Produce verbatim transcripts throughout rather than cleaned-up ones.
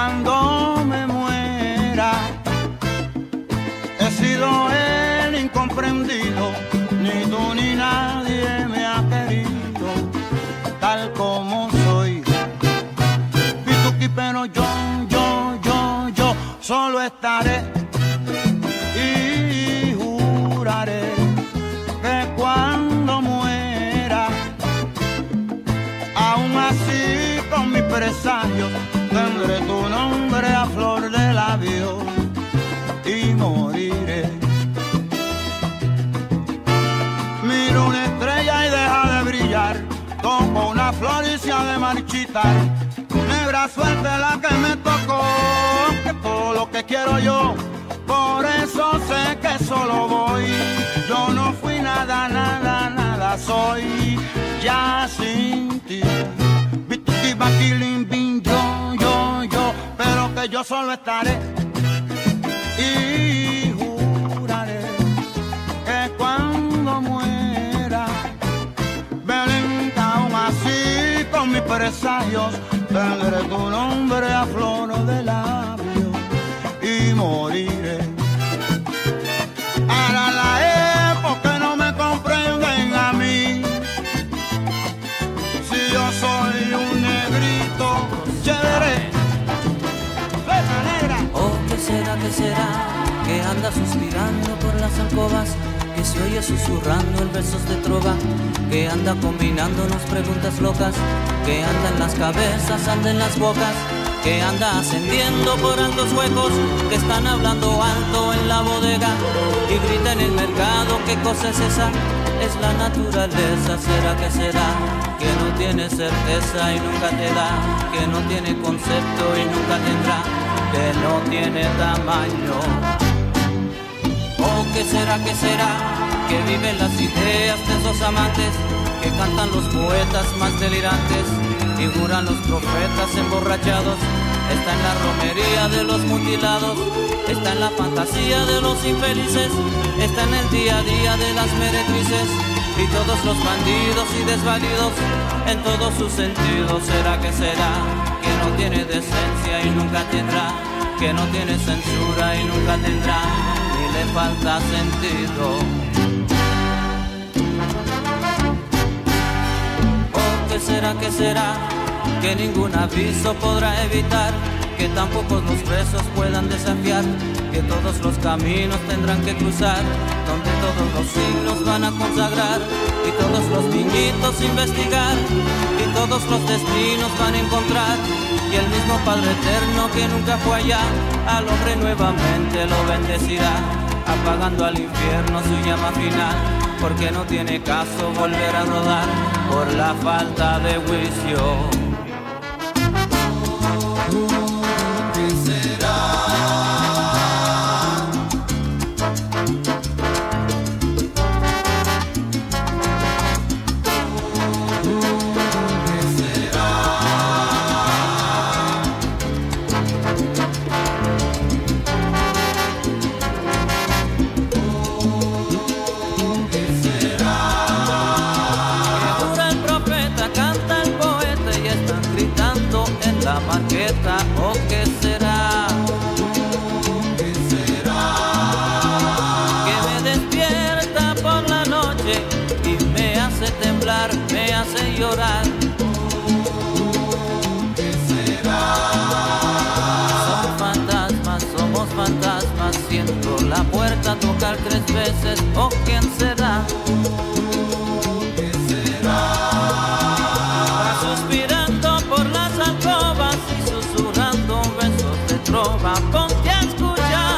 cuando me muera. He sido el incomprendido, ni tú ni nadie me ha querido tal como soy. Pituqui, pero yo, yo, yo, yo solo estaré y juraré que cuando muera, aún así con mis presagios, tendré tu nombre a flor de labios y moriré. Miro una estrella y deja de brillar, toco una flor y se ha de marchitar. Negra suerte la que me tocó, que todo lo que quiero yo, por eso sé que solo voy. Yo no fui nada, nada, nada soy ya sin ti. Bituki, baquilín, bin, yo, yo, yo, pero que yo solo estaré y juraré que cuando muera, Belén, aún así con mis presagios, tendré tu nombre a flor de labios y moriré. Ahora la época no me comprenden a mí, si yo soy un negrito chévere. Oh, ¿qué será, qué será? Que anda suspirando por las alcobas, que se oye susurrando en versos de trova, que anda combinándonos preguntas locas, que anda en las cabezas, anda en las bocas, que anda ascendiendo por altos huecos, que están hablando alto en la bodega y grita en el mercado. ¿Qué cosa es esa? Es la naturaleza. ¿Será que será? Que no tiene certeza y nunca te da, que no tiene concepto y nunca tendrá, que no tiene tamaño. Oh, ¿qué será, qué será? Que viven las ideas de esos amantes, que cantan los poetas más delirantes y juran los profetas emborrachados. Está en la romería de los mutilados, está en la fantasía de los infelices, está en el día a día de las meretrices y todos los bandidos y desvalidos en todos sus sentidos. ¿Será que será? Que no tiene decencia y nunca tendrá, que no tiene censura y nunca tendrá, ni le falta sentido. Oh, ¿qué será, qué será? Que ningún aviso podrá evitar, que tampoco los presos puedan desafiar, que todos los caminos tendrán que cruzar, donde todos los siglos van a consagrar, y todos los niñitos investigar, y todos los destinos van a encontrar, y el mismo Padre Eterno que nunca fue allá, al hombre nuevamente lo bendecirá, apagando al infierno su llama final, porque no tiene caso volver a rodar por la falta de juicio. ¿Qué será? Marqueta, ¿o qué será? ¿Qué será? Que me despierta por la noche y me hace temblar, me hace llorar. ¿Qué será? Somos fantasmas, somos fantasmas, siento la puerta tocar tres veces, ¿o quién será? ¿Qué será? Suspirando por las alcobas y susurrando besos de trova, ponte a escuchar.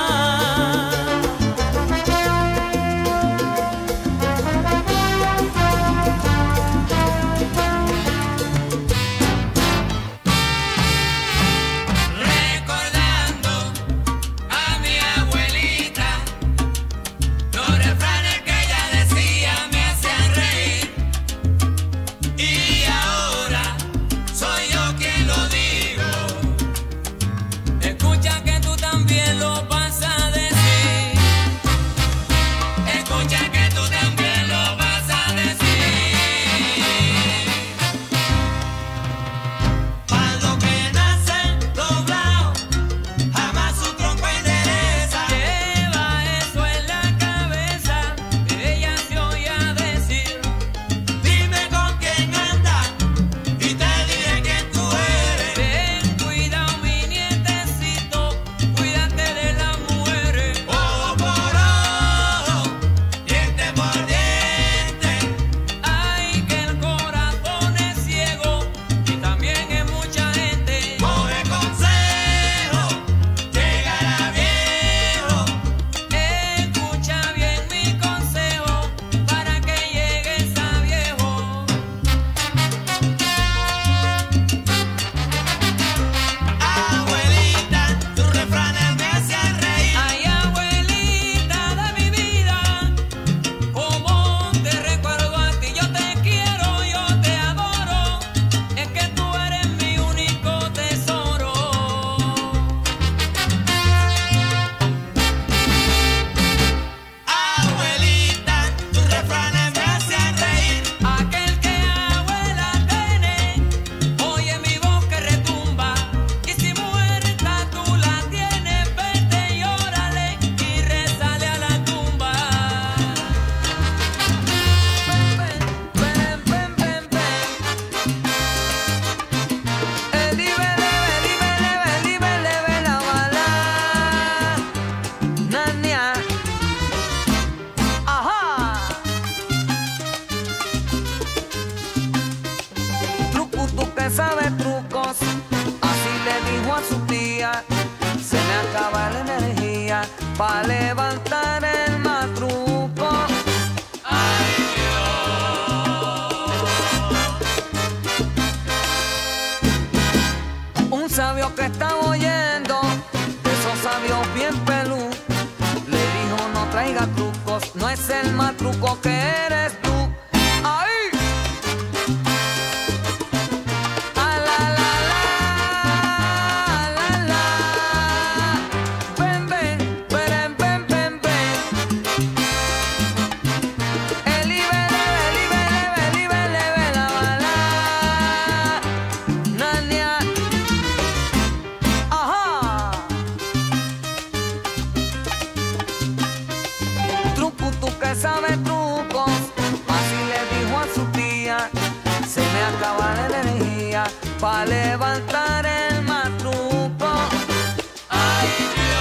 Recordando a mi abuelita, los refranes que ella decía. día, se me acaba la energía para levantar el matruco. Ay, Dios. Un sabio que estaba oyendo, de esos sabios bien pelú, le dijo no traiga trucos, no es el matruco que eres tú. Sabe trucos, así le dijo a su tía, se me acaba la energía para levantar el matruco. ay,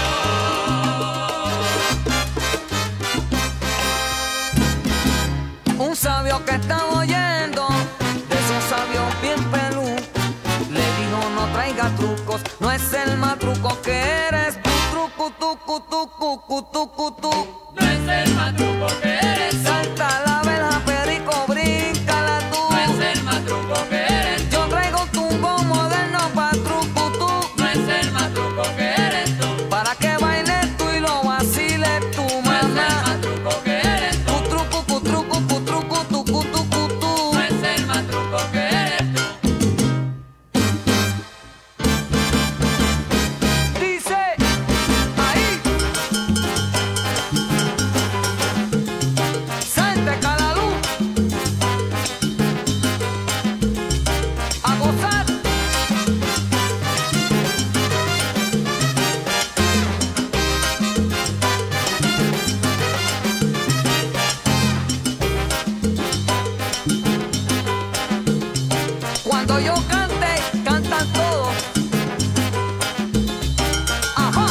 Dios. Un sabio que estaba oyendo, de esos sabios bien pelú, le dijo no traiga trucos, no es el matruco que eres tú. Truco, tucu, tucu, tucu, tucu. no es el matruco que eres tú. Salta la verja, perico, bríncala tú. No es el matruco que eres tú. Yo traigo tungo moderno pa' truco tú. No es el matruco que eres tú. Para que bailes tú y lo vaciles tú, No es el mamá. matruco que eres tú. Tu truco, tu truco, tu truco, tu tu tu tu. No es el matruco que eres tú. Dice ahí. Salte Calalú. A gozar. Cuando yo cante, cantan todos. Ajá.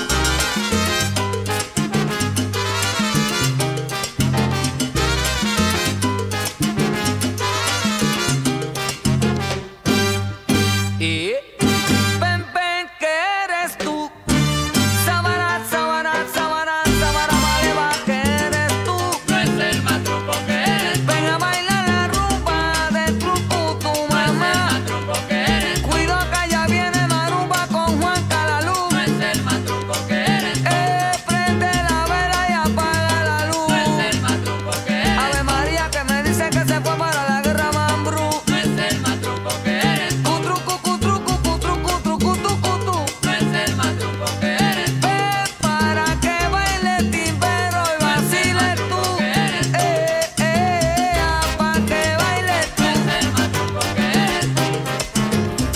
Y ven, ven, que eres tú. Sabara, sabara, sabara, sabara, vale, va, que eres tú. No es el matruco que eres tú. Ven a bailar la rumba de truco tu No es el mamá. matruco que eres tú. Cuido que ya viene Maruba con Juan Calalú. No es el matruco que eres tú. Eh, prende la vela y apaga la luz. No es el matruco que eres Ave María que me dice que se fue para la guerra Mambrú. tú. No es el matruco que eres tú. Tu truco, cu truco, cu truco, truco, tucu, tu. No es el matruco que eres tú. Ven para que baile timbero y vaciles tú. Eh, eh, ah, pa' que bailes tú. No es el matruco que eres tú.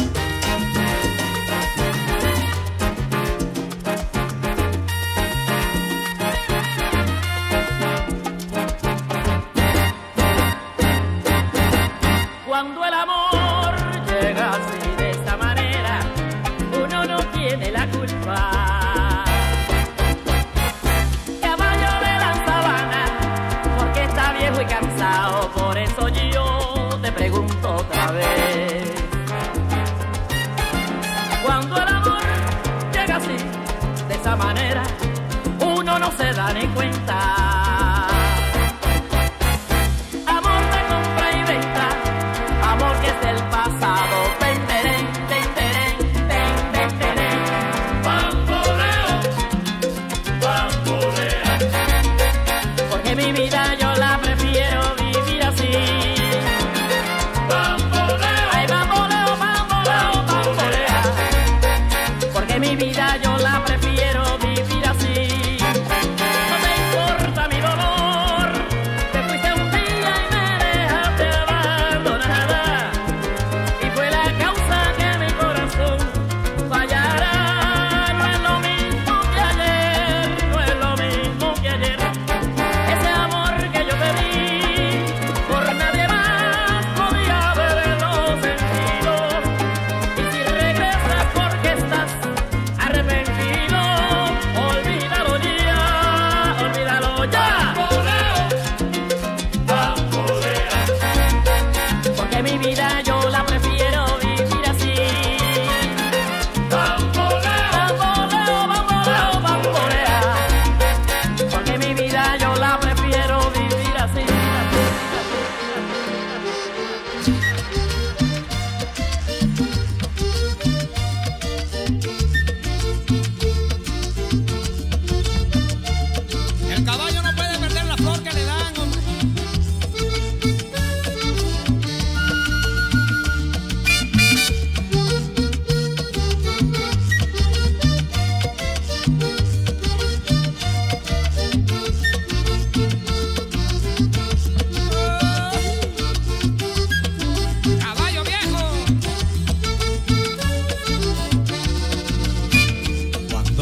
Cuando el amor llega así de esta manera, uno no tiene la culpa. Caballo de la sabana, porque está viejo y cansado, por eso yo te pregunto otra vez. Cuando el amor llega así, de esa manera, uno no se da ni cuenta. Amor de compra y venta, amor que es del pasado. Ven, terén, ten, terén, ten, ten, terén. Bamboleo, bambolea. Porque mi vida yo la prefiero vivir así. Bamboleo, Ay, bamboleo, bamboleo, bambolea. Porque mi vida yo la prefiero vivir así. No te importa mi dolor, te fuiste un día y me dejaste abandonada. Y fue la causa que mi corazón fallara. No es lo mismo que ayer, no es lo mismo que ayer. Ese amor que yo te di, por nadie más podía haberlo sentido. Y si regresas porque estás arrepentido, olvídalo.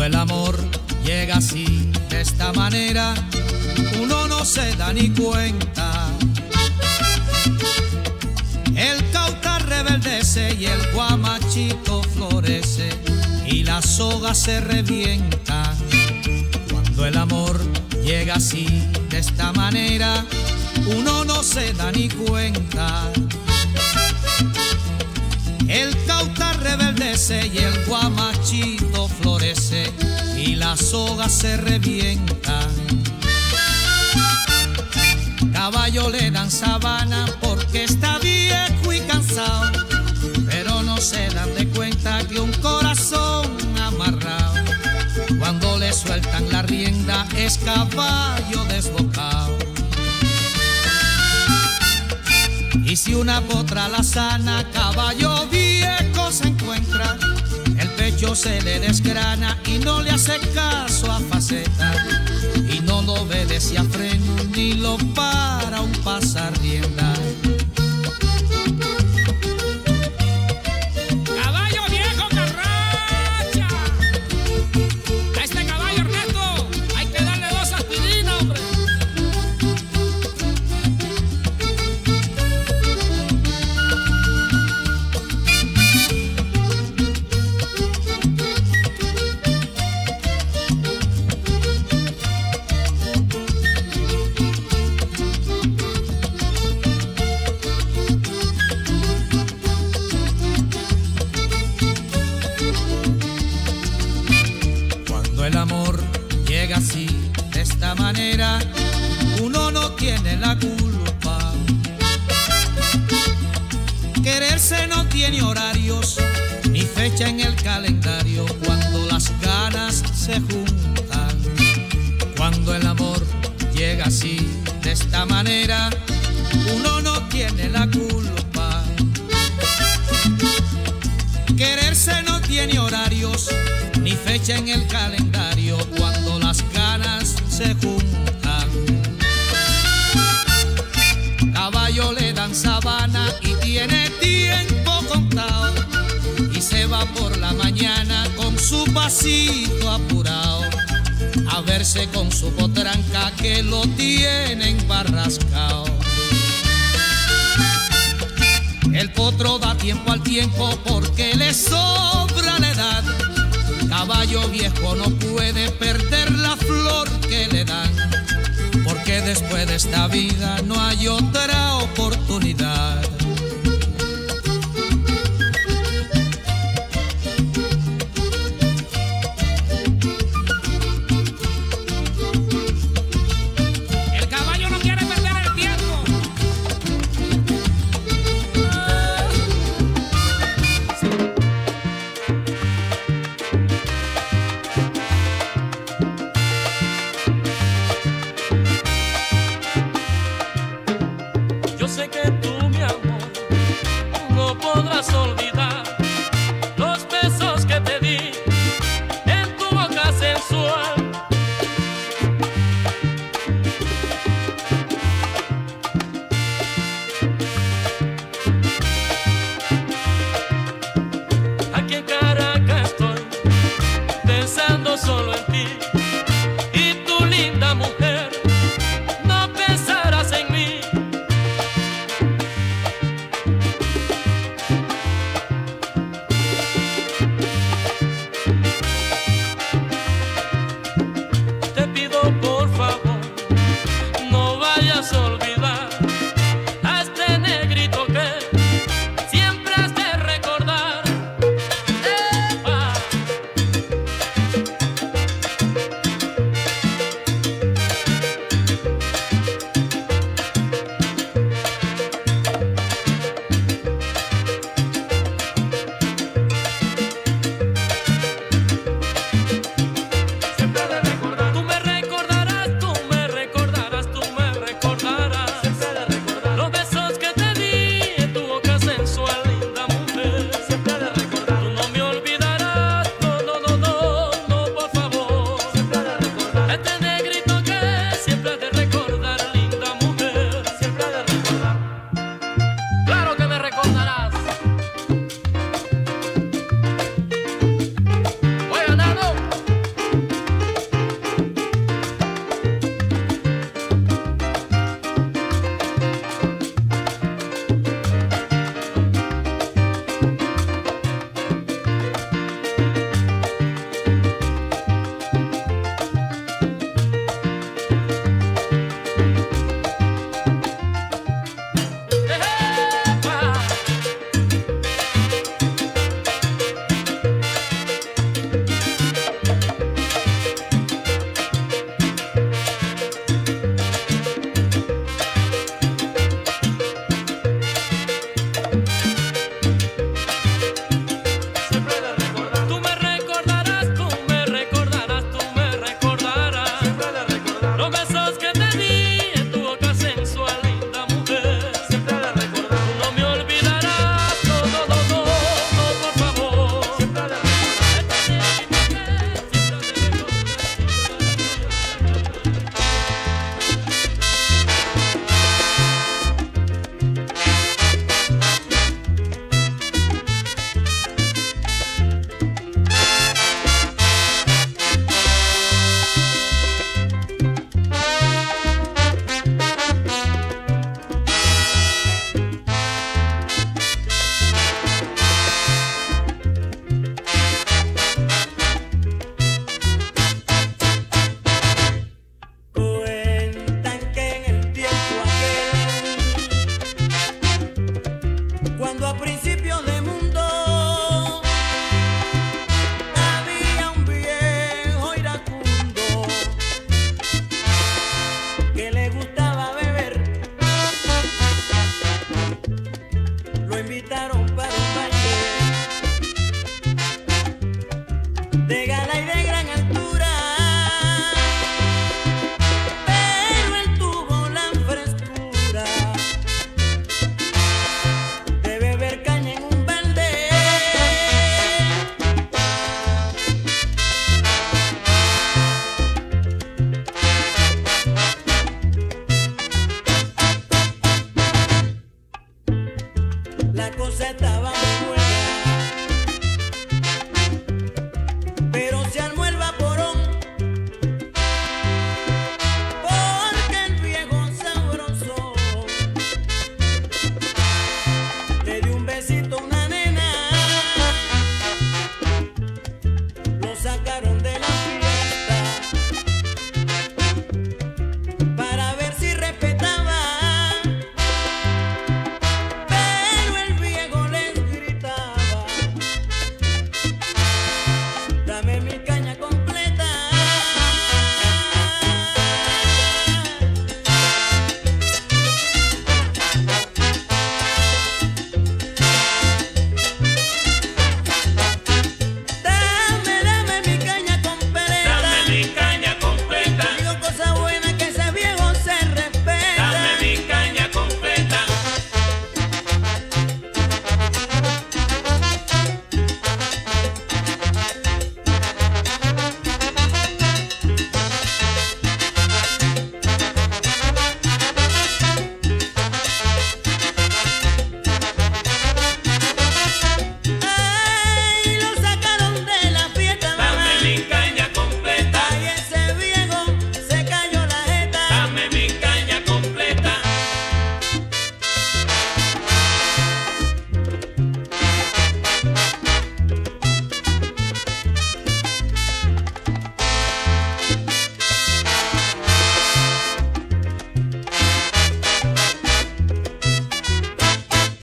el amor llega así, de esta manera, uno no se da ni cuenta. El cauta rebeldece y el guamachito florece y la soga se revienta. Cuando el amor llega así, de esta manera, uno no se da ni cuenta. El cauta rebeldece y el guamachito florece y la soga se revienta. Caballo le dan sabana porque está viejo y cansado, pero no se dan de cuenta que un corazón amarrado, cuando le sueltan la rienda, es caballo desbocado. Y si una potra la sana, caballo viejo se encuentra, el pecho se le desgrana y no le hace caso a faceta, y no lo obedece a freno ni lo para un pasar rienda. Caballo viejo carracha, a este caballo Ernesto hay que darle dos aspirinas, hombre. El amor llega así, de esta manera, uno no tiene la culpa. Quererse no tiene horarios ni fecha en el calendario, cuando las ganas se juntan. Cuando el amor llega así, de esta manera, uno no tiene la culpa. Quererse no tiene horarios ni fecha en el calendario, cuando las ganas se juntan. Caballo le dan sabana y tiene tiempo contado, y se va por la mañana con su pasito apurado a verse con su potranca que lo tienen barrascao. El potro da tiempo al tiempo porque le sobra la edad. Caballo viejo no puede perder la flor que le dan, porque después de esta vida no hay otra oportunidad. El caballo no quiere perder el tiempo. Yo sé que tú, mi amor, no podrás olvidar los besos que te di en tu boca sensual. Aquí en Caracas estoy pensando solo en ti.